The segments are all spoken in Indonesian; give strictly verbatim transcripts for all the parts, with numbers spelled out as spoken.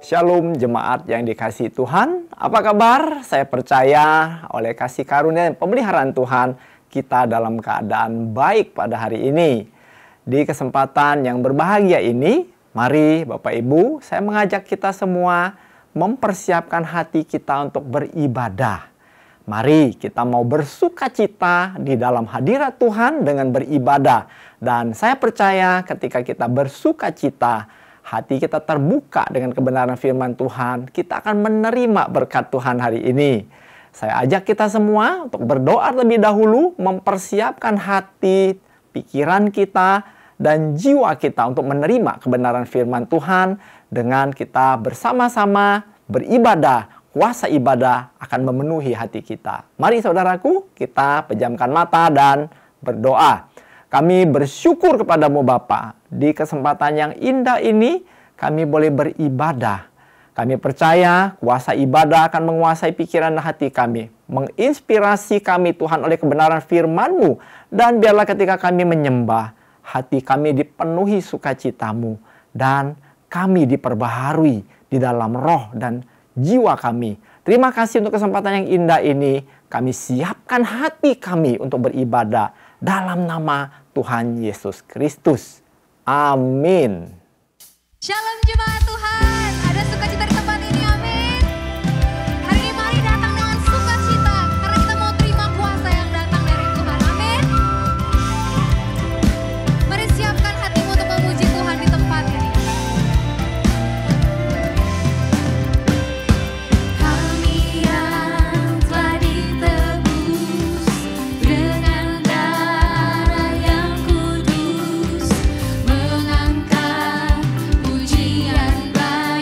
Shalom jemaat yang dikasihi Tuhan, apa kabar? Saya percaya oleh kasih karunia dan pemeliharaan Tuhan, kita dalam keadaan baik pada hari ini. Di kesempatan yang berbahagia ini, mari Bapak Ibu, saya mengajak kita semua mempersiapkan hati kita untuk beribadah. Mari kita mau bersuka cita di dalam hadirat Tuhan dengan beribadah. Dan saya percaya ketika kita bersuka cita, hati kita terbuka dengan kebenaran firman Tuhan, kita akan menerima berkat Tuhan hari ini. Saya ajak kita semua untuk berdoa terlebih dahulu, mempersiapkan hati, pikiran kita, dan jiwa kita untuk menerima kebenaran firman Tuhan dengan kita bersama-sama beribadah. Kuasa ibadah akan memenuhi hati kita. Mari saudaraku, kita pejamkan mata dan berdoa. Kami bersyukur kepadamu Bapa, di kesempatan yang indah ini kami boleh beribadah. Kami percaya kuasa ibadah akan menguasai pikiran dan hati kami, menginspirasi kami Tuhan oleh kebenaran firman-Mu, dan biarlah ketika kami menyembah, hati kami dipenuhi sukacita-Mu, dan kami diperbaharui di dalam roh dan jiwa kami. Terima kasih untuk kesempatan yang indah ini. Kami siapkan hati kami untuk beribadah dalam nama Tuhan Yesus Kristus. Amin. Shalom jemaat Tuhan. Ada sukacita di tempat ini, amin. Hari ini mari datang dengan sukacita, karena kita mau terima kuasa yang datang dari Tuhan, amin. Mari siapkan hatimu untuk memuji Tuhan di tempat ini. Kami yang telah ditebus dengan darah yang kudus, mengangkat pujian baik.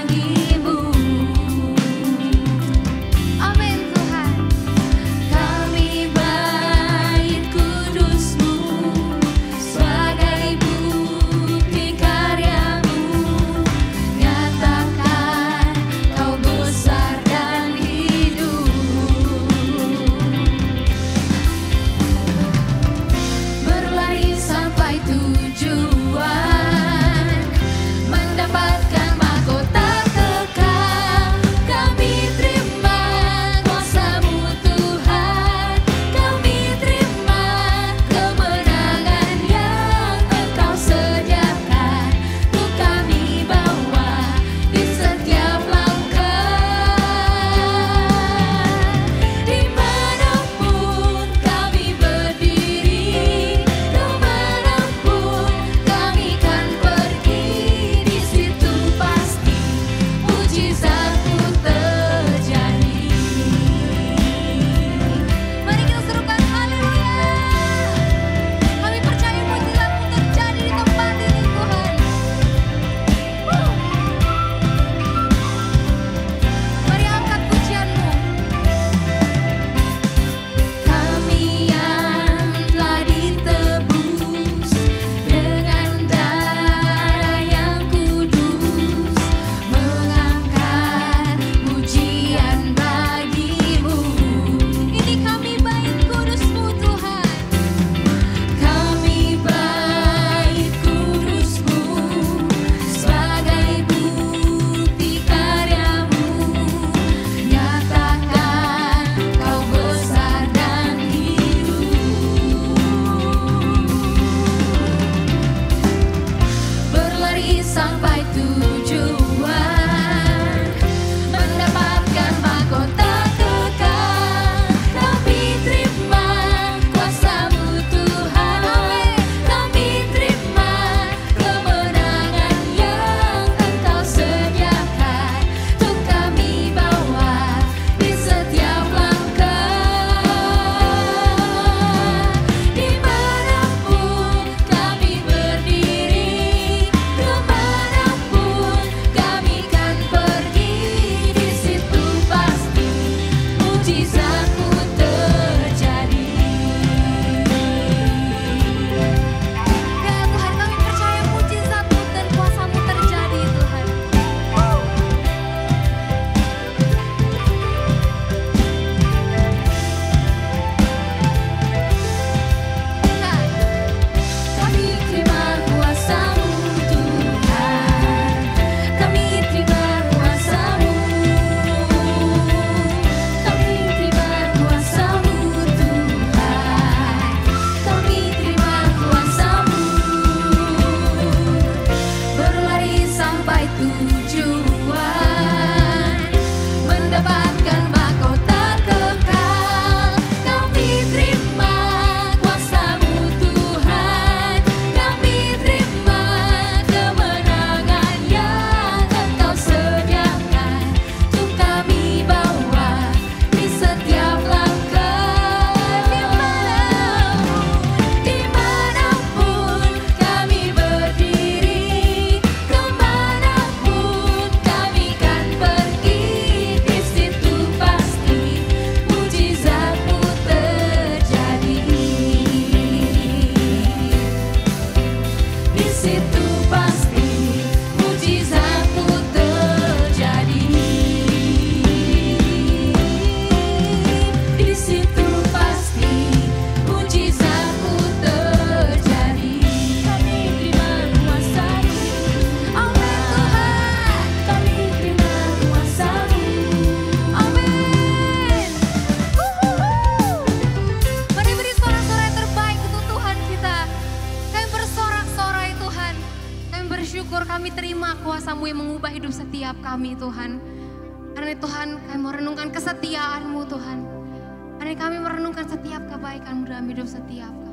terima kuasa-Mu yang mengubah hidup setiap kami Tuhan. Karena Tuhan kami mau renungkan kesetiaan-Mu Tuhan. Karena kami merenungkan setiap kebaikan-Mu dalam hidup setiap kami.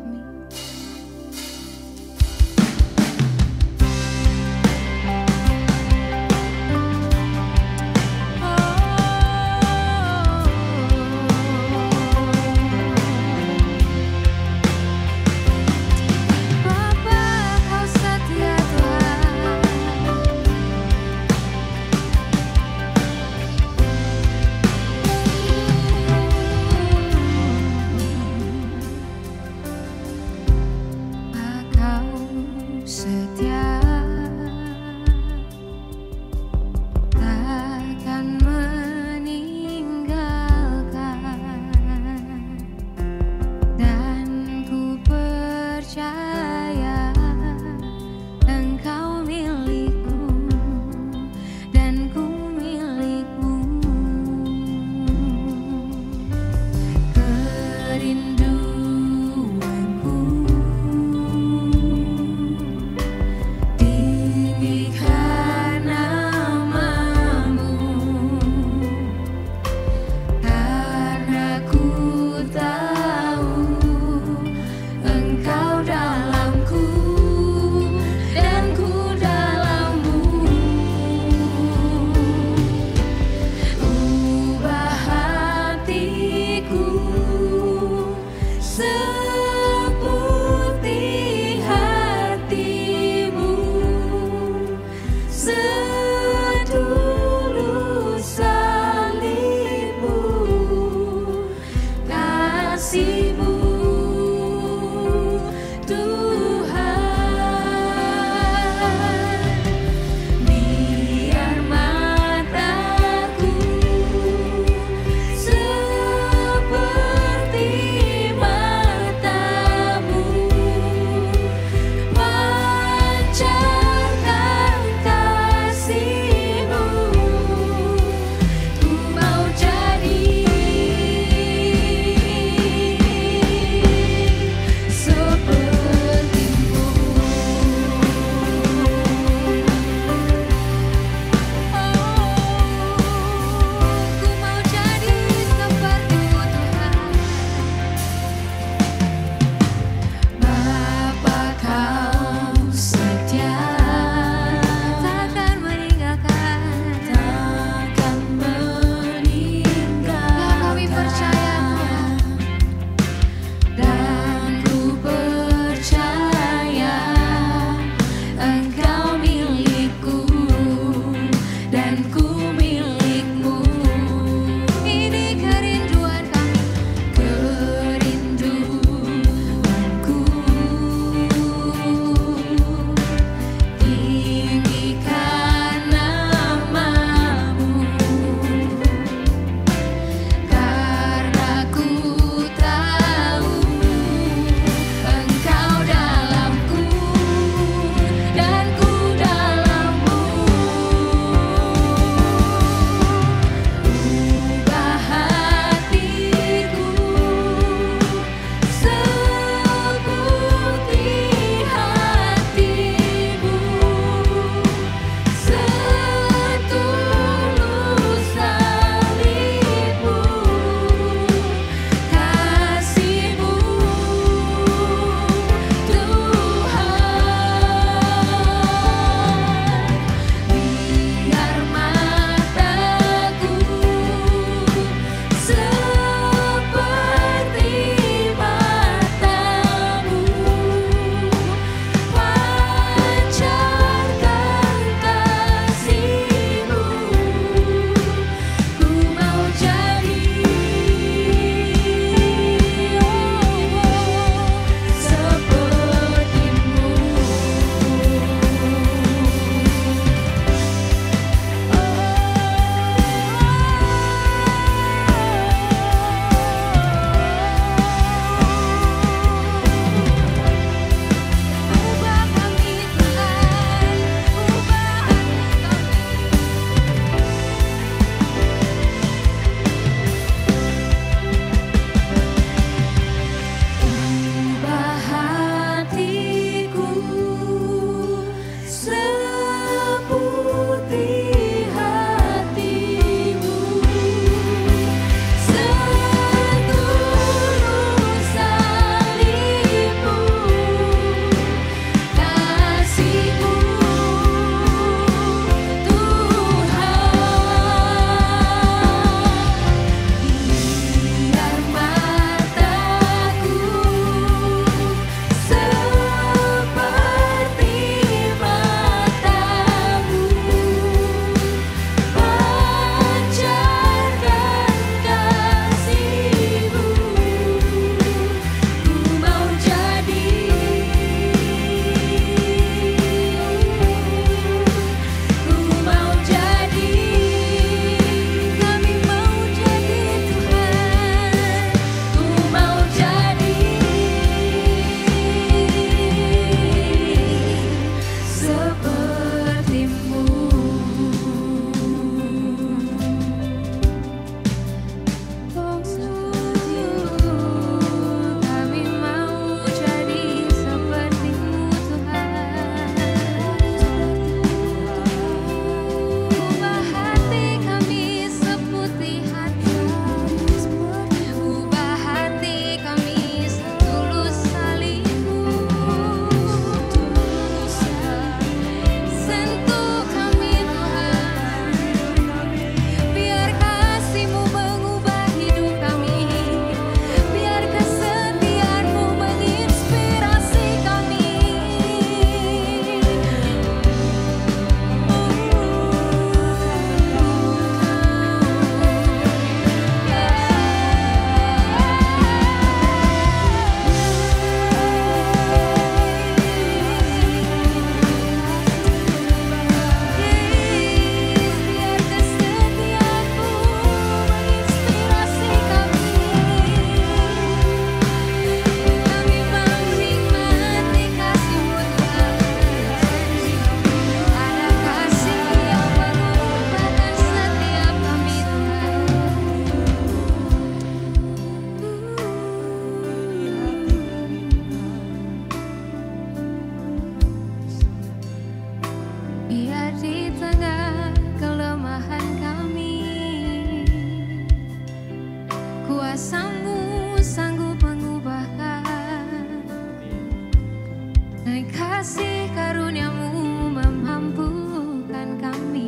Dan kasih karuniamu memampukan kami.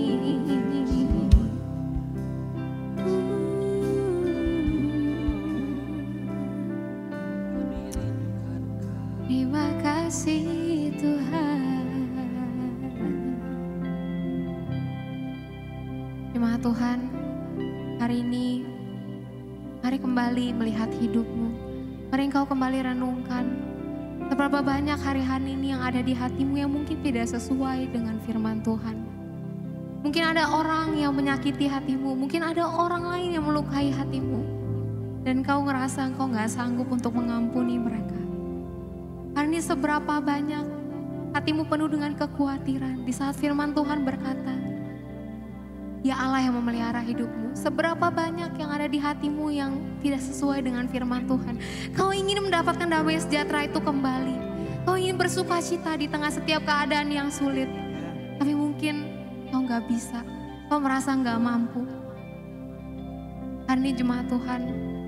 Terima kasih Tuhan. Jemaat Tuhan, hari ini mari kembali melihat hidupmu. Mari engkau kembali renungkan seberapa banyak hari-hari ini yang ada di hatimu yang mungkin tidak sesuai dengan firman Tuhan. Mungkin ada orang yang menyakiti hatimu, mungkin ada orang lain yang melukai hatimu. Dan kau ngerasa engkau gak sanggup untuk mengampuni mereka. Hari ini seberapa banyak hatimu penuh dengan kekhawatiran di saat firman Tuhan berkata, ya Allah yang memelihara hidupmu. Seberapa banyak yang ada di hatimu yang tidak sesuai dengan firman Tuhan. Kau ingin mendapatkan damai sejahtera itu kembali. Kau ingin bersuka cita di tengah setiap keadaan yang sulit. Tapi mungkin kau gak bisa. Kau merasa gak mampu. Hari ini jemaat Tuhan,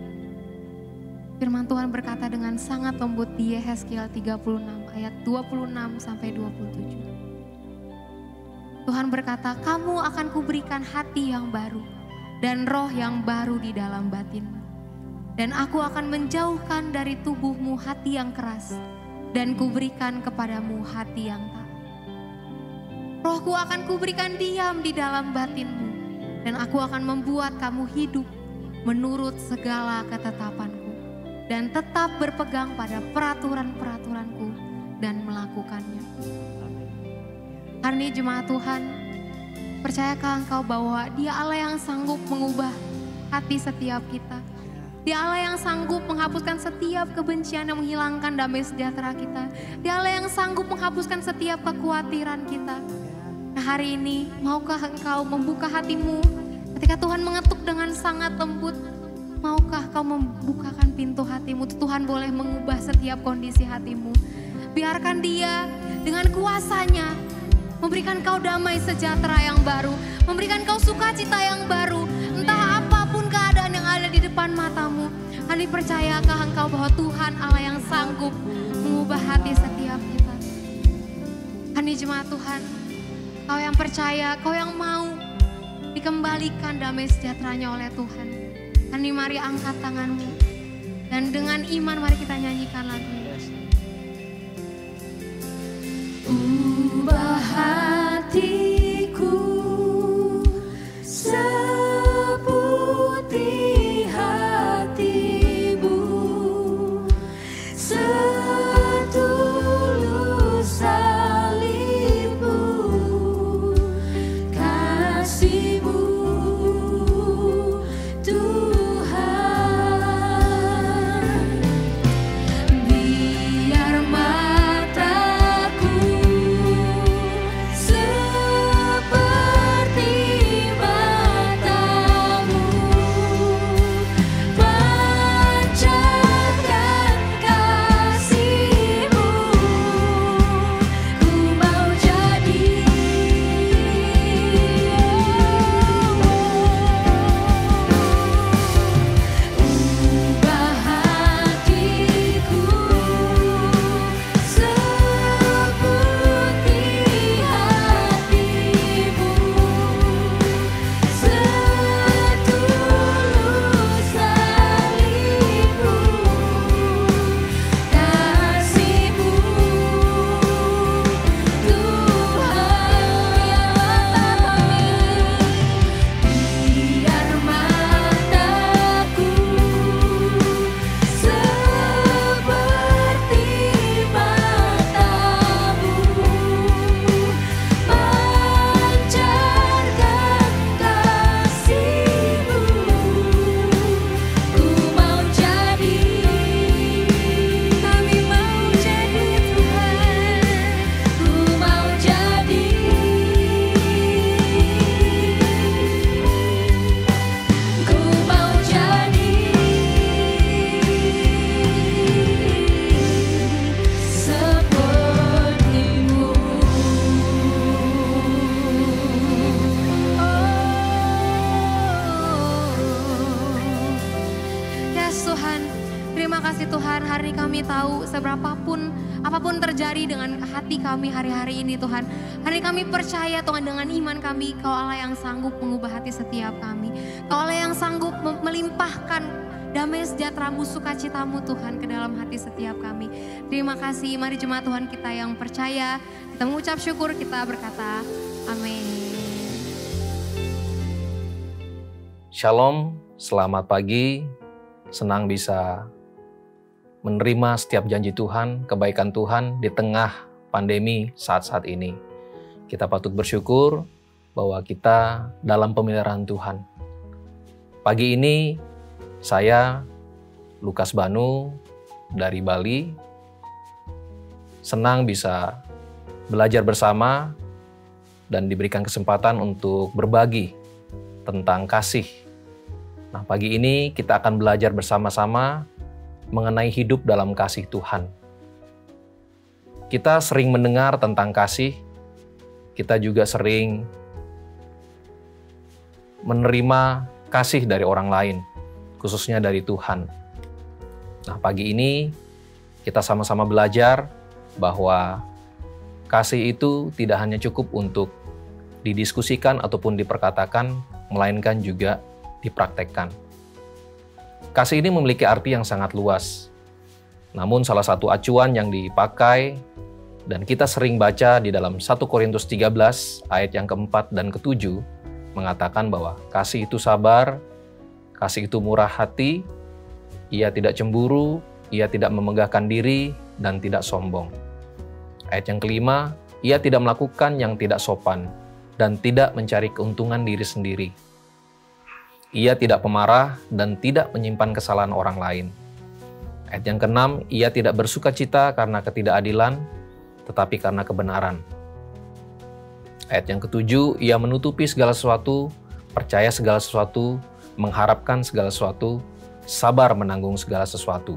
firman Tuhan berkata dengan sangat lembut di Yehezkiel tiga puluh enam ayat dua puluh enam sampai dua puluh tujuh. Tuhan berkata, kamu akan kuberikan hati yang baru dan roh yang baru di dalam batinmu. Dan aku akan menjauhkan dari tubuhmu hati yang keras dan kuberikan kepadamu hati yang taat. Rohku akan kuberikan diam di dalam batinmu dan aku akan membuat kamu hidup menurut segala ketetapanku dan tetap berpegang pada peraturan-peraturanku dan melakukannya. Hari ini jemaat Tuhan, percayakah engkau bahwa Dia Allah yang sanggup mengubah hati setiap kita? Dia Allah yang sanggup menghapuskan setiap kebencian yang menghilangkan damai sejahtera kita. Dia Allah yang sanggup menghapuskan setiap kekhawatiran kita. Nah, hari ini maukah engkau membuka hatimu ketika Tuhan mengetuk dengan sangat lembut? Maukah kau membukakan pintu hatimu? Tuhan boleh mengubah setiap kondisi hatimu. Biarkan Dia dengan kuasanya memberikan kau damai sejahtera yang baru, memberikan kau sukacita yang baru. Entah apapun keadaan yang ada di depan matamu, hari percayakah engkau bahwa Tuhan Allah yang sanggup mengubah hati setiap kita? Hari jemaat Tuhan, kau yang percaya, kau yang mau dikembalikan damai sejahteranya oleh Tuhan, hari mari angkat tanganmu dan dengan iman mari kita nyanyikan lagu ini. Ubah hatiku seputih hatimu, setulus salibmu, kasihmu Tuhan. Biar mataku apapun terjadi dengan hati kami hari-hari ini Tuhan. Hari kami percaya Tuhan dengan iman kami, Kau Allah yang sanggup mengubah hati setiap kami. Kau Allah yang sanggup melimpahkan damai sejahtera-Mu, sukacita-Mu Tuhan ke dalam hati setiap kami. Terima kasih, mari jemaat Tuhan kita yang percaya, kita mengucap syukur, kita berkata amin. Shalom, selamat pagi, senang bisa menerima setiap janji Tuhan, kebaikan Tuhan di tengah pandemi saat-saat ini. Kita patut bersyukur bahwa kita dalam pemeliharaan Tuhan. Pagi ini saya, Lukas Banu dari Bali, senang bisa belajar bersama dan diberikan kesempatan untuk berbagi tentang kasih. Nah, pagi ini kita akan belajar bersama-sama mengenai hidup dalam kasih Tuhan. Kita sering mendengar tentang kasih, kita juga sering menerima kasih dari orang lain, khususnya dari Tuhan. Nah, pagi ini kita sama-sama belajar bahwa kasih itu tidak hanya cukup untuk didiskusikan ataupun diperkatakan, melainkan juga dipraktekkan. Kasih ini memiliki arti yang sangat luas. Namun salah satu acuan yang dipakai dan kita sering baca di dalam satu Korintus tiga belas ayat yang keempat dan ketujuh mengatakan bahwa kasih itu sabar, kasih itu murah hati, ia tidak cemburu, ia tidak memegahkan diri dan tidak sombong. Ayat yang kelima, ia tidak melakukan yang tidak sopan dan tidak mencari keuntungan diri sendiri. Ia tidak pemarah dan tidak menyimpan kesalahan orang lain. Ayat yang keenam, ia tidak bersuka cita karena ketidakadilan, tetapi karena kebenaran. Ayat yang ketujuh, ia menutupi segala sesuatu, percaya segala sesuatu, mengharapkan segala sesuatu, sabar menanggung segala sesuatu.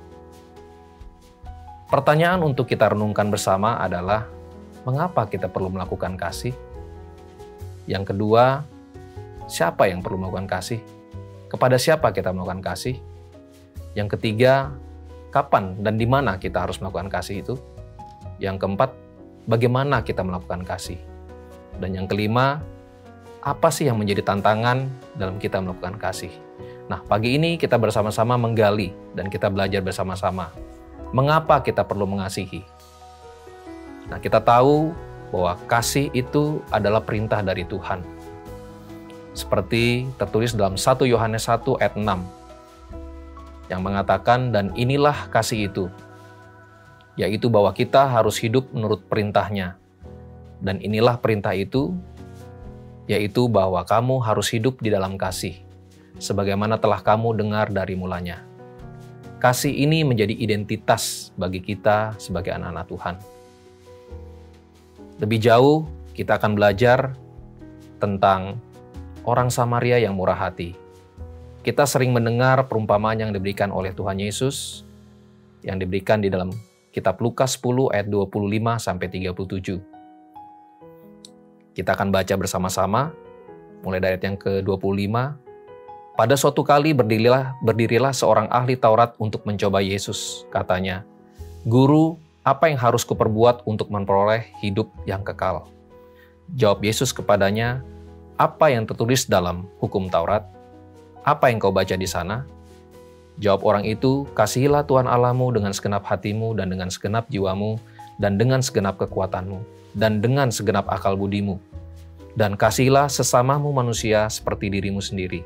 Pertanyaan untuk kita renungkan bersama adalah, mengapa kita perlu melakukan kasih? Yang kedua, siapa yang perlu melakukan kasih? Kepada siapa kita melakukan kasih? Yang ketiga, kapan dan di mana kita harus melakukan kasih itu? Yang keempat, bagaimana kita melakukan kasih? Dan yang kelima, apa sih yang menjadi tantangan dalam kita melakukan kasih? Nah, pagi ini kita bersama-sama menggali dan kita belajar bersama-sama. Mengapa kita perlu mengasihi? Nah, kita tahu bahwa kasih itu adalah perintah dari Tuhan. Seperti tertulis dalam satu Yohanes satu ayat enam yang mengatakan, dan inilah kasih itu, yaitu bahwa kita harus hidup menurut perintahnya. Dan inilah perintah itu, yaitu bahwa kamu harus hidup di dalam kasih, sebagaimana telah kamu dengar dari mulanya. Kasih ini menjadi identitas bagi kita sebagai anak-anak Tuhan. Lebih jauh, kita akan belajar tentang orang Samaria yang murah hati. Kita sering mendengar perumpamaan yang diberikan oleh Tuhan Yesus, yang diberikan di dalam kitab Lukas sepuluh ayat dua puluh lima sampai tiga puluh tujuh. Kita akan baca bersama-sama, mulai dari ayat yang ke dua puluh lima. Pada suatu kali berdirilah, berdirilah seorang ahli Taurat untuk mencoba Yesus. Katanya, "Guru, apa yang harus kuperbuat untuk memperoleh hidup yang kekal?" Jawab Yesus kepadanya, "Apa yang tertulis dalam hukum Taurat? Apa yang kau baca di sana?" Jawab orang itu, "Kasihilah Tuhan Allahmu dengan segenap hatimu dan dengan segenap jiwamu dan dengan segenap kekuatanmu dan dengan segenap akal budimu. Dan kasihilah sesamamu manusia seperti dirimu sendiri."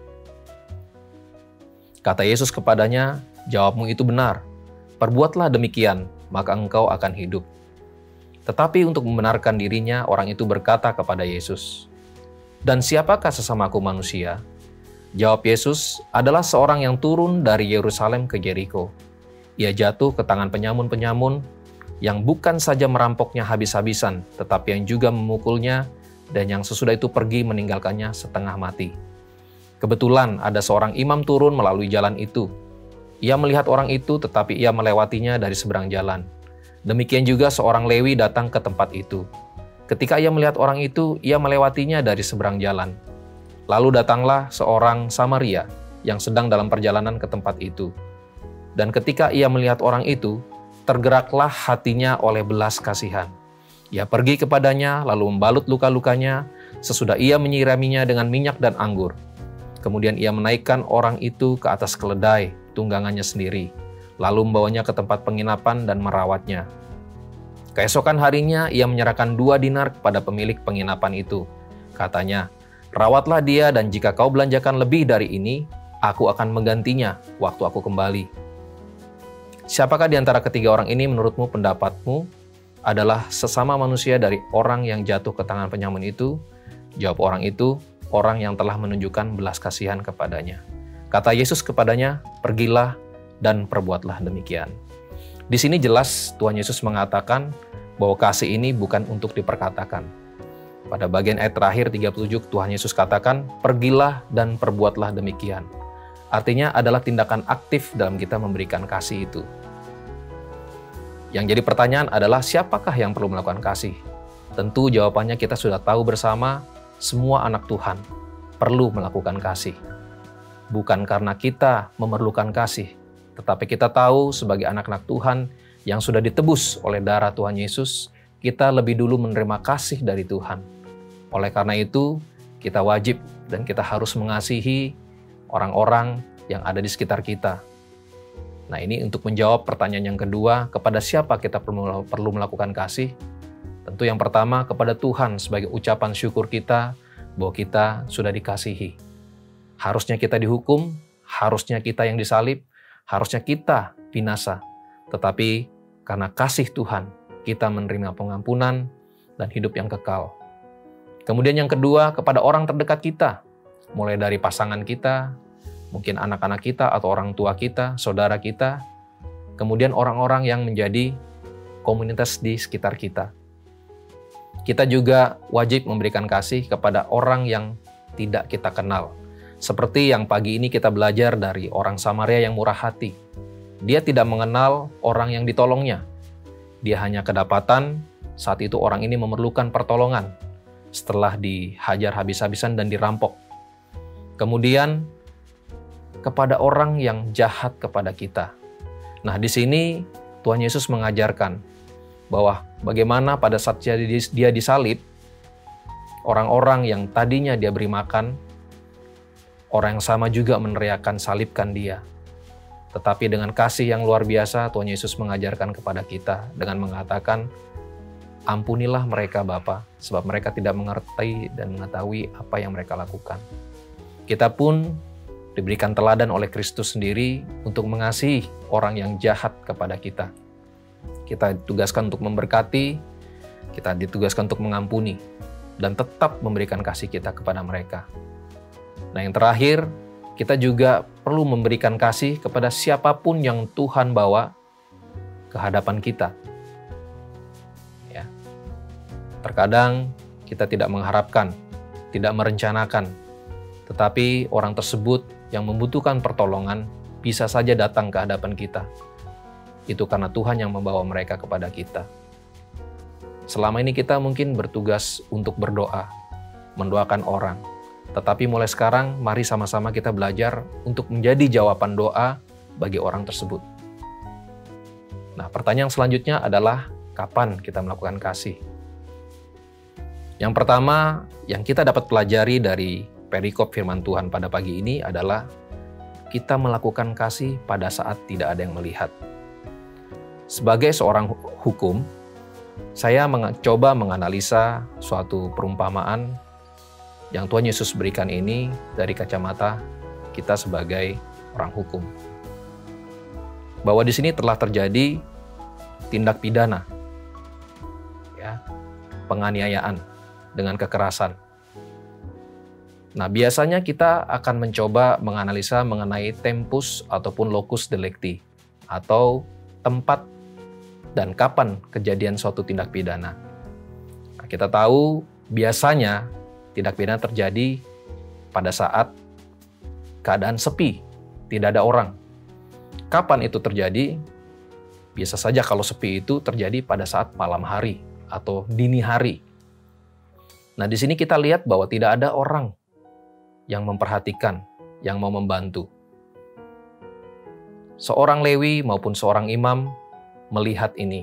Kata Yesus kepadanya, "Jawabmu itu benar. Perbuatlah demikian, maka engkau akan hidup." Tetapi untuk membenarkan dirinya, orang itu berkata kepada Yesus, "Dan siapakah sesamaku manusia?" Jawab Yesus, "Adalah seorang yang turun dari Yerusalem ke Yeriko. Ia jatuh ke tangan penyamun-penyamun yang bukan saja merampoknya habis-habisan, tetapi yang juga memukulnya, dan yang sesudah itu pergi meninggalkannya setengah mati. Kebetulan ada seorang imam turun melalui jalan itu. Ia melihat orang itu, tetapi ia melewatinya dari seberang jalan. Demikian juga seorang Lewi datang ke tempat itu. Ketika ia melihat orang itu, ia melewatinya dari seberang jalan. Lalu datanglah seorang Samaria yang sedang dalam perjalanan ke tempat itu. Dan ketika ia melihat orang itu, tergeraklah hatinya oleh belas kasihan. Ia pergi kepadanya, lalu membalut luka-lukanya, sesudah ia menyiraminya dengan minyak dan anggur. Kemudian ia menaikkan orang itu ke atas keledai, tunggangannya sendiri, lalu membawanya ke tempat penginapan dan merawatnya. Keesokan harinya ia menyerahkan dua dinar kepada pemilik penginapan itu. Katanya, rawatlah dia dan jika kau belanjakan lebih dari ini, aku akan menggantinya waktu aku kembali. Siapakah di antara ketiga orang ini menurutmu pendapatmu adalah sesama manusia dari orang yang jatuh ke tangan penyamun itu? Jawab orang itu, orang yang telah menunjukkan belas kasihan kepadanya. Kata Yesus kepadanya, pergilah dan perbuatlah demikian. Di sini jelas Tuhan Yesus mengatakan bahwa kasih ini bukan untuk diperkatakan. Pada bagian ayat terakhir tiga puluh tujuh, Tuhan Yesus katakan, pergilah dan perbuatlah demikian. Artinya adalah tindakan aktif dalam kita memberikan kasih itu. Yang jadi pertanyaan adalah siapakah yang perlu melakukan kasih? Tentu jawabannya kita sudah tahu bersama, semua anak Tuhan perlu melakukan kasih. Bukan karena kita memerlukan kasih, tetapi kita tahu sebagai anak-anak Tuhan yang sudah ditebus oleh darah Tuhan Yesus, kita lebih dulu menerima kasih dari Tuhan. Oleh karena itu, kita wajib dan kita harus mengasihi orang-orang yang ada di sekitar kita. Nah, ini untuk menjawab pertanyaan yang kedua, kepada siapa kita perlu, perlu melakukan kasih? Tentu yang pertama kepada Tuhan sebagai ucapan syukur kita bahwa kita sudah dikasihi. Harusnya kita dihukum, harusnya kita yang disalib, harusnya kita binasa. Tetapi karena kasih Tuhan, kita menerima pengampunan dan hidup yang kekal. Kemudian yang kedua kepada orang terdekat kita, mulai dari pasangan kita, mungkin anak-anak kita atau orang tua kita, saudara kita, kemudian orang-orang yang menjadi komunitas di sekitar kita. Kita juga wajib memberikan kasih kepada orang yang tidak kita kenal. Seperti yang pagi ini kita belajar dari orang Samaria yang murah hati. Dia tidak mengenal orang yang ditolongnya. Dia hanya kedapatan saat itu orang ini memerlukan pertolongan setelah dihajar habis-habisan dan dirampok. Kemudian kepada orang yang jahat kepada kita. Nah, di sini Tuhan Yesus mengajarkan bahwa bagaimana pada saat dia disalib, orang-orang yang tadinya dia beri makan, orang yang sama juga meneriakkan salibkan dia. Tetapi dengan kasih yang luar biasa, Tuhan Yesus mengajarkan kepada kita dengan mengatakan, ampunilah mereka Bapa, sebab mereka tidak mengerti dan mengetahui apa yang mereka lakukan. Kita pun diberikan teladan oleh Kristus sendiri untuk mengasihi orang yang jahat kepada kita. Kita ditugaskan untuk memberkati, kita ditugaskan untuk mengampuni, dan tetap memberikan kasih kita kepada mereka. Nah, yang terakhir, kita juga perlu memberikan kasih kepada siapapun yang Tuhan bawa ke hadapan kita. Ya. Terkadang kita tidak mengharapkan, tidak merencanakan, tetapi orang tersebut yang membutuhkan pertolongan bisa saja datang ke hadapan kita. Itu karena Tuhan yang membawa mereka kepada kita. Selama ini kita mungkin bertugas untuk berdoa, mendoakan orang. Tetapi mulai sekarang, mari sama-sama kita belajar untuk menjadi jawaban doa bagi orang tersebut. Nah, pertanyaan selanjutnya adalah, kapan kita melakukan kasih? Yang pertama, yang kita dapat pelajari dari perikop firman Tuhan pada pagi ini adalah kita melakukan kasih pada saat tidak ada yang melihat. Sebagai seorang hukum, saya mencoba menganalisa suatu perumpamaan yang Tuhan Yesus berikan ini dari kacamata kita sebagai orang hukum. Bahwa di sini telah terjadi tindak pidana, ya, penganiayaan dengan kekerasan. Nah, biasanya kita akan mencoba menganalisa mengenai tempus ataupun locus delicti, atau tempat dan kapan kejadian suatu tindak pidana. Nah, kita tahu biasanya tindak pidana terjadi pada saat keadaan sepi, tidak ada orang. Kapan itu terjadi? Biasa saja kalau sepi itu terjadi pada saat malam hari atau dini hari. Nah, di sini kita lihat bahwa tidak ada orang yang memperhatikan, yang mau membantu. Seorang Lewi maupun seorang imam melihat ini.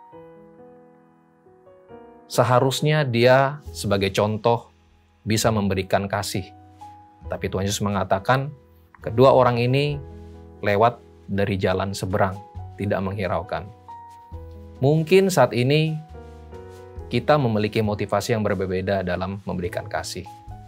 Seharusnya dia sebagai contoh bisa memberikan kasih. Tapi Tuhan Yesus mengatakan, kedua orang ini lewat dari jalan seberang, tidak menghiraukan. Mungkin saat ini kita memiliki motivasi yang berbeda dalam memberikan kasih.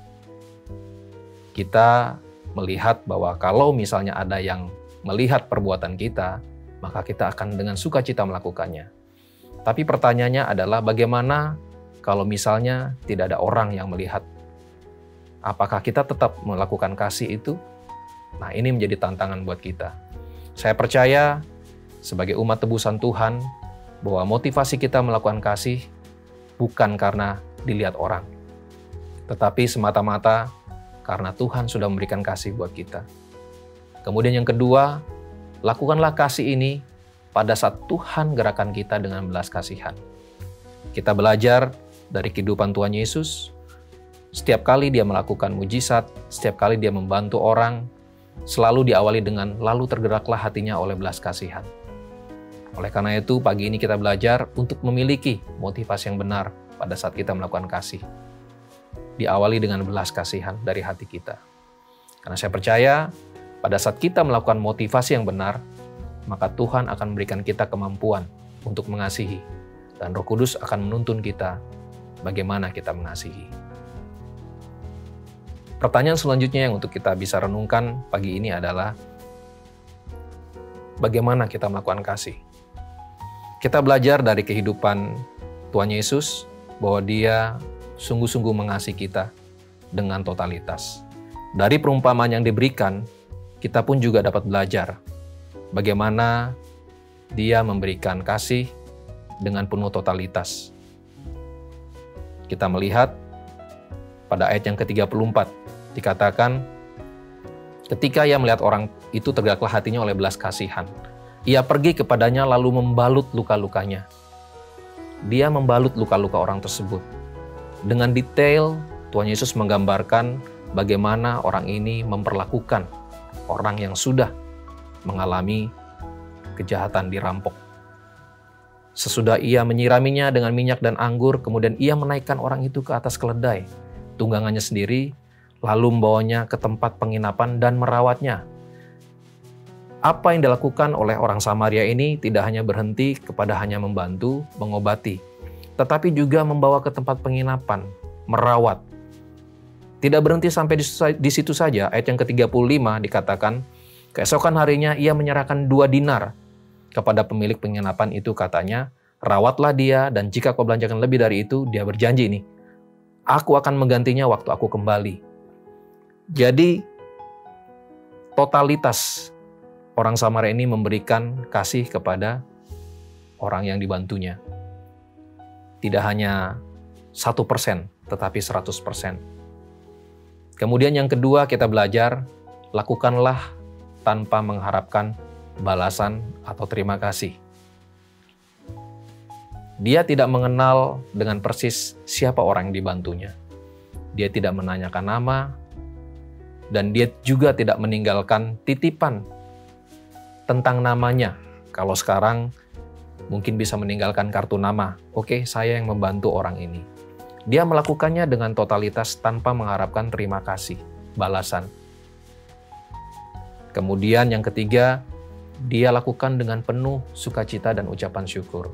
Kita melihat bahwa kalau misalnya ada yang melihat perbuatan kita, maka kita akan dengan sukacita melakukannya. Tapi pertanyaannya adalah bagaimana kalau misalnya tidak ada orang yang melihat? Apakah kita tetap melakukan kasih itu? Nah, ini menjadi tantangan buat kita. Saya percaya sebagai umat tebusan Tuhan bahwa motivasi kita melakukan kasih bukan karena dilihat orang, tetapi semata-mata karena Tuhan sudah memberikan kasih buat kita. Kemudian yang kedua, lakukanlah kasih ini pada saat Tuhan gerakan kita dengan belas kasihan. Kita belajar dari kehidupan Tuhan Yesus. Setiap kali dia melakukan mujizat, setiap kali dia membantu orang, selalu diawali dengan lalu tergeraklah hatinya oleh belas kasihan. Oleh karena itu, pagi ini kita belajar untuk memiliki motivasi yang benar pada saat kita melakukan kasih. Diawali dengan belas kasihan dari hati kita. Karena saya percaya, pada saat kita melakukan motivasi yang benar, maka Tuhan akan memberikan kita kemampuan untuk mengasihi. Dan Roh Kudus akan menuntun kita bagaimana kita mengasihi. Pertanyaan selanjutnya yang untuk kita bisa renungkan pagi ini adalah, bagaimana kita melakukan kasih? Kita belajar dari kehidupan Tuhan Yesus bahwa dia sungguh-sungguh mengasihi kita dengan totalitas. Dari perumpamaan yang diberikan, kita pun juga dapat belajar bagaimana dia memberikan kasih dengan penuh totalitas. Kita melihat pada ayat yang ke tiga puluh empat, dikatakan, ketika ia melihat orang itu tergeraklah hatinya oleh belas kasihan. Ia pergi kepadanya lalu membalut luka-lukanya. Dia membalut luka-luka orang tersebut. Dengan detail, Tuhan Yesus menggambarkan bagaimana orang ini memperlakukan orang yang sudah mengalami kejahatan dirampok. Sesudah ia menyiraminya dengan minyak dan anggur, kemudian ia menaikkan orang itu ke atas keledai, tunggangannya sendiri, lalu membawanya ke tempat penginapan dan merawatnya. Apa yang dilakukan oleh orang Samaria ini tidak hanya berhenti kepada hanya membantu, mengobati, tetapi juga membawa ke tempat penginapan, merawat. Tidak berhenti sampai di situ saja, ayat yang ke tiga puluh lima dikatakan, keesokan harinya ia menyerahkan dua dinar kepada pemilik penginapan itu, katanya, rawatlah dia dan jika kau belanjakan lebih dari itu, dia berjanji nih, aku akan menggantinya waktu aku kembali. Jadi, totalitas orang Samaria ini memberikan kasih kepada orang yang dibantunya. Tidak hanya satu persen, tetapi seratus persen. Kemudian yang kedua kita belajar, lakukanlah tanpa mengharapkan balasan atau terima kasih. Dia tidak mengenal dengan persis siapa orang yang dibantunya. Dia tidak menanyakan nama, dan dia juga tidak meninggalkan titipan tentang namanya. Kalau sekarang mungkin bisa meninggalkan kartu nama. Oke, saya yang membantu orang ini. Dia melakukannya dengan totalitas tanpa mengharapkan terima kasih, balasan. Kemudian yang ketiga, dia lakukan dengan penuh sukacita dan ucapan syukur.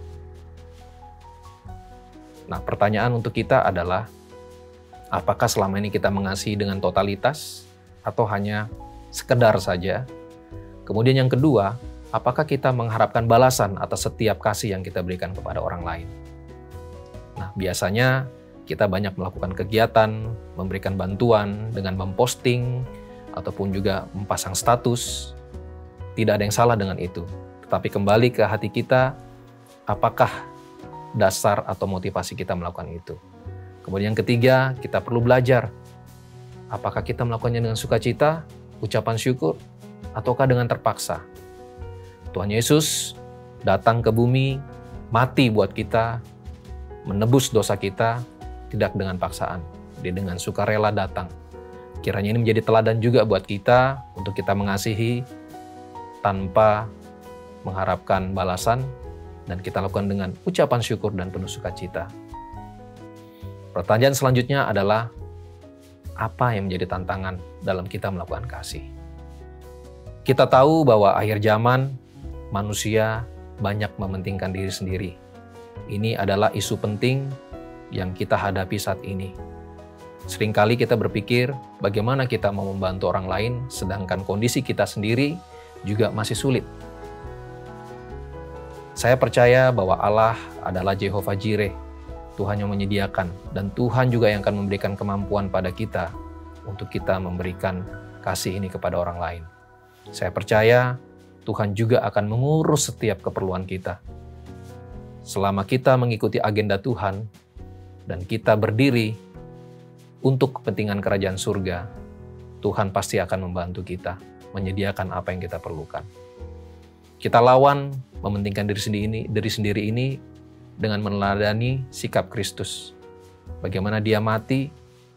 Nah, pertanyaan untuk kita adalah, apakah selama ini kita mengasihi dengan totalitas atau hanya sekedar saja? Kemudian yang kedua, apakah kita mengharapkan balasan atas setiap kasih yang kita berikan kepada orang lain? Nah, biasanya kita banyak melakukan kegiatan, memberikan bantuan dengan memposting, ataupun juga memasang status. Tidak ada yang salah dengan itu. Tetapi kembali ke hati kita, apakah dasar atau motivasi kita melakukan itu? Kemudian yang ketiga, kita perlu belajar. Apakah kita melakukannya dengan sukacita, ucapan syukur, ataukah dengan terpaksa? Tuhan Yesus datang ke bumi, mati buat kita, menebus dosa kita, tidak dengan paksaan. Dia dengan sukarela datang. Kiranya ini menjadi teladan juga buat kita, untuk kita mengasihi tanpa mengharapkan balasan, dan kita lakukan dengan ucapan syukur dan penuh sukacita. Pertanyaan selanjutnya adalah, apa yang menjadi tantangan dalam kita melakukan kasih? Kita tahu bahwa akhir zaman manusia banyak mementingkan diri sendiri. Ini adalah isu penting yang kita hadapi saat ini. Seringkali kita berpikir bagaimana kita mau membantu orang lain, sedangkan kondisi kita sendiri juga masih sulit. Saya percaya bahwa Allah adalah Jehovah Jireh, Tuhan yang menyediakan, dan Tuhan juga yang akan memberikan kemampuan pada kita untuk kita memberikan kasih ini kepada orang lain. Saya percaya Tuhan juga akan mengurus setiap keperluan kita. Selama kita mengikuti agenda Tuhan dan kita berdiri untuk kepentingan kerajaan surga, Tuhan pasti akan membantu kita menyediakan apa yang kita perlukan. Kita lawan mementingkan diri sendiri ini, diri sendiri ini dengan meneladani sikap Kristus. Bagaimana Dia mati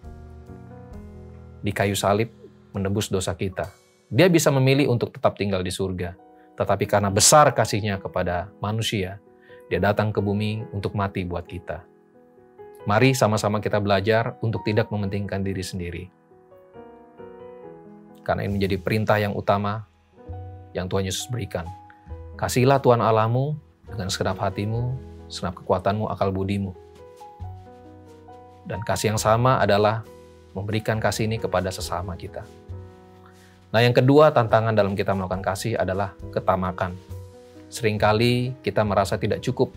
di kayu salib menebus dosa kita. Dia bisa memilih untuk tetap tinggal di surga, tetapi karena besar kasih-Nya kepada manusia, Dia datang ke bumi untuk mati buat kita. Mari sama-sama kita belajar untuk tidak mementingkan diri sendiri. Karena ini menjadi perintah yang utama yang Tuhan Yesus berikan. Kasihilah Tuhan Allahmu dengan segenap hatimu, segenap kekuatanmu, akal budimu. Dan kasih yang sama adalah memberikan kasih ini kepada sesama kita. Nah, yang kedua tantangan dalam kita melakukan kasih adalah ketamakan. Seringkali kita merasa tidak cukup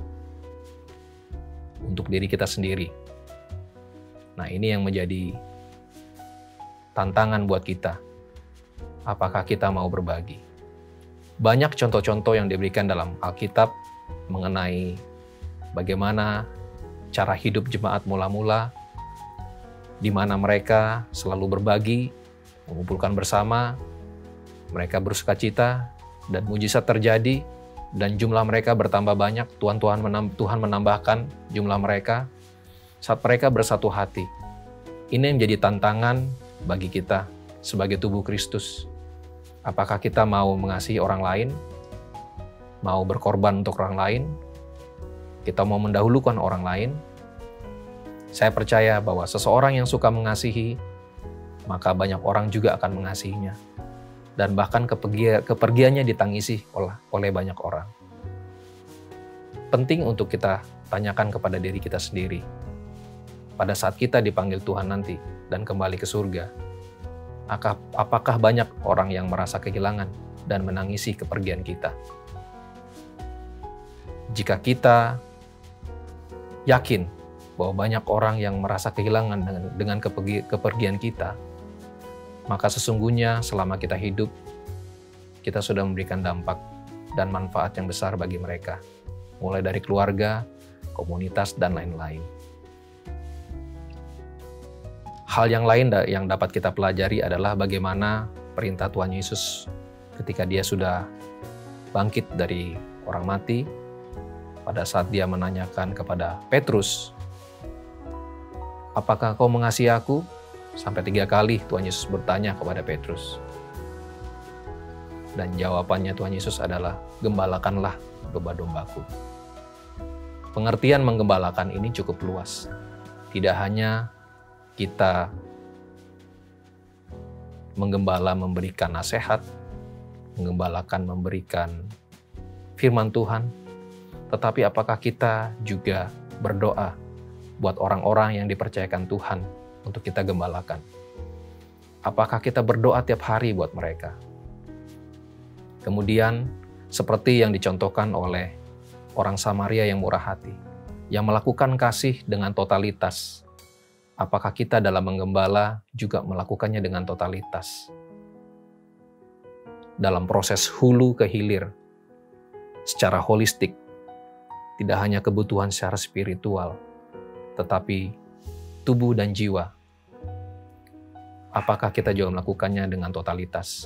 untuk diri kita sendiri. Nah, ini yang menjadi tantangan buat kita. Apakah kita mau berbagi? Banyak contoh-contoh yang diberikan dalam Alkitab mengenai bagaimana cara hidup jemaat mula-mula, di mana mereka selalu berbagi, mengumpulkan bersama, mereka bersukacita, dan mujizat terjadi, dan jumlah mereka bertambah banyak. Tuhan Tuhan menambah, Tuhan menambahkan jumlah mereka saat mereka bersatu hati. Ini yang menjadi tantangan bagi kita sebagai tubuh Kristus. Apakah kita mau mengasihi orang lain, mau berkorban untuk orang lain, kita mau mendahulukan orang lain? Saya percaya bahwa seseorang yang suka mengasihi, maka banyak orang juga akan mengasihinya. Dan bahkan kepergi, kepergiannya ditangisi oleh, oleh banyak orang. Penting untuk kita tanyakan kepada diri kita sendiri. Pada saat kita dipanggil Tuhan nanti dan kembali ke surga, apakah banyak orang yang merasa kehilangan dan menangisi kepergian kita? Jika kita yakin bahwa banyak orang yang merasa kehilangan dengan, dengan kepergi, kepergian kita, maka sesungguhnya selama kita hidup, kita sudah memberikan dampak dan manfaat yang besar bagi mereka, mulai dari keluarga, komunitas, dan lain-lain. Hal yang lain yang dapat kita pelajari adalah bagaimana perintah Tuhan Yesus ketika Dia sudah bangkit dari orang mati, pada saat Dia menanyakan kepada Petrus, "Apakah kau mengasihi aku?" Sampai tiga kali Tuhan Yesus bertanya kepada Petrus. Dan jawabannya Tuhan Yesus adalah, "Gembalakanlah domba-dombaku." Pengertian menggembalakan ini cukup luas. Tidak hanya kita menggembala memberikan nasihat, menggembalakan memberikan firman Tuhan, tetapi apakah kita juga berdoa buat orang-orang yang dipercayakan Tuhan untuk kita gembalakan? Apakah kita berdoa tiap hari buat mereka? Kemudian, seperti yang dicontohkan oleh orang Samaria yang murah hati, yang melakukan kasih dengan totalitas, apakah kita dalam menggembala juga melakukannya dengan totalitas? Dalam proses hulu ke hilir, secara holistik, tidak hanya kebutuhan secara spiritual, tetapi tubuh dan jiwa. Apakah kita juga melakukannya dengan totalitas?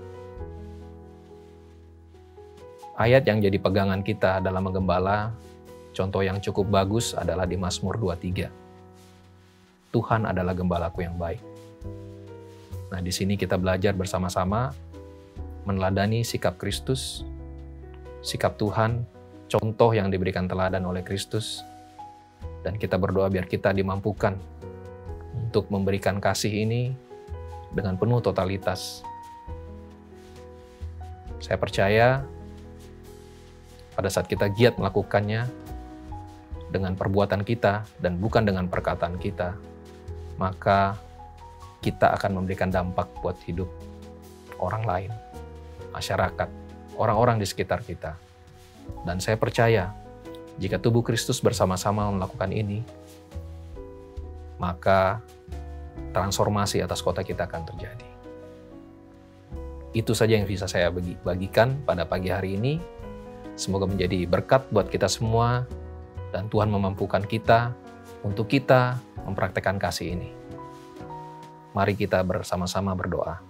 Ayat yang jadi pegangan kita dalam menggembala, contoh yang cukup bagus adalah di Mazmur dua puluh tiga. Tuhan adalah gembalaku yang baik. Nah, di sini kita belajar bersama-sama meneladani sikap Kristus, sikap Tuhan contoh yang diberikan teladan oleh Kristus. Dan kita berdoa biar kita dimampukan untuk memberikan kasih ini dengan penuh totalitas. Saya percaya pada saat kita giat melakukannya dengan perbuatan kita dan bukan dengan perkataan kita, maka kita akan memberikan dampak buat hidup orang lain, masyarakat, orang-orang di sekitar kita. Dan saya percaya jika tubuh Kristus bersama-sama melakukan ini, maka transformasi atas kota kita akan terjadi. Itu saja yang bisa saya bagi, bagikan pada pagi hari ini. Semoga menjadi berkat buat kita semua dan Tuhan memampukan kita untuk kita mempraktekkan kasih ini. Mari kita bersama-sama berdoa.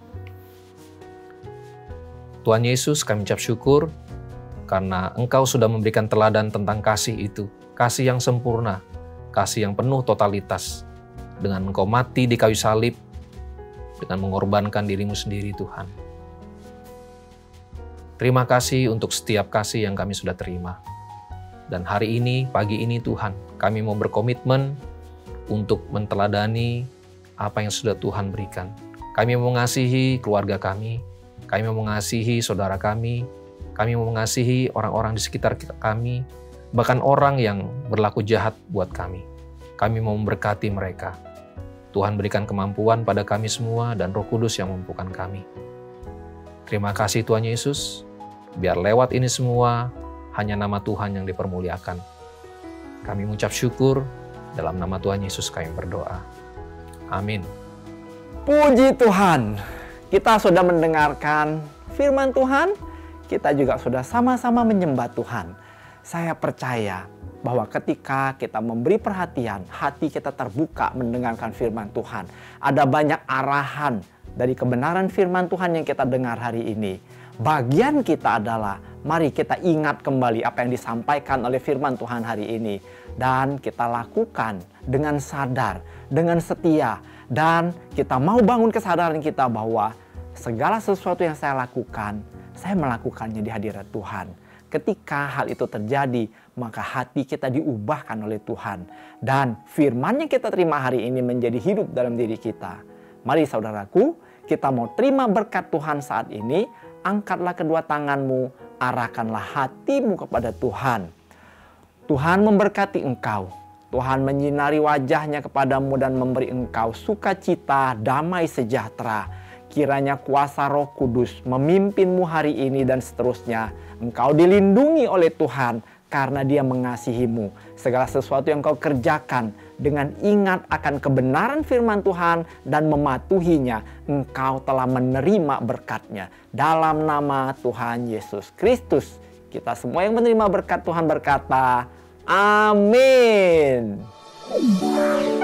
Tuhan Yesus, kami ucap syukur karena Engkau sudah memberikan teladan tentang kasih itu, kasih yang sempurna, kasih yang penuh totalitas, dengan Engkau mati di kayu salib, dengan mengorbankan dirimu sendiri Tuhan. Terima kasih untuk setiap kasih yang kami sudah terima. Dan hari ini, pagi ini Tuhan, kami mau berkomitmen untuk menteladani apa yang sudah Tuhan berikan. Kami mau mengasihi keluarga kami, kami mau mengasihi saudara kami, kami mau mengasihi orang-orang di sekitar kami, bahkan orang yang berlaku jahat buat kami. Kami mau memberkati mereka. Tuhan berikan kemampuan pada kami semua dan Roh Kudus yang memampukan kami. Terima kasih Tuhan Yesus, biar lewat ini semua hanya nama Tuhan yang dipermuliakan. Kami mengucap syukur, dalam nama Tuhan Yesus kami berdoa. Amin. Puji Tuhan, kita sudah mendengarkan firman Tuhan, kita juga sudah sama-sama menyembah Tuhan. Saya percaya bahwa ketika kita memberi perhatian, hati kita terbuka mendengarkan firman Tuhan. Ada banyak arahan dari kebenaran firman Tuhan yang kita dengar hari ini. Bagian kita adalah, mari kita ingat kembali apa yang disampaikan oleh firman Tuhan hari ini. Dan kita lakukan dengan sadar, dengan setia. Dan kita mau bangun kesadaran kita bahwa segala sesuatu yang saya lakukan, saya melakukannya di hadirat Tuhan. Ketika hal itu terjadi, maka hati kita diubahkan oleh Tuhan. Dan firman yang kita terima hari ini menjadi hidup dalam diri kita. Mari saudaraku, kita mau terima berkat Tuhan saat ini. Angkatlah kedua tanganmu, arahkanlah hatimu kepada Tuhan. Tuhan memberkati engkau. Tuhan menyinari wajahnya kepadamu dan memberi engkau sukacita, damai sejahtera. Kiranya kuasa Roh Kudus memimpinmu hari ini dan seterusnya. Engkau dilindungi oleh Tuhan karena Dia mengasihimu. Segala sesuatu yang kau kerjakan dengan ingat akan kebenaran firman Tuhan dan mematuhinya, engkau telah menerima berkat-Nya. Dalam nama Tuhan Yesus Kristus, kita semua yang menerima berkat Tuhan berkata, amin.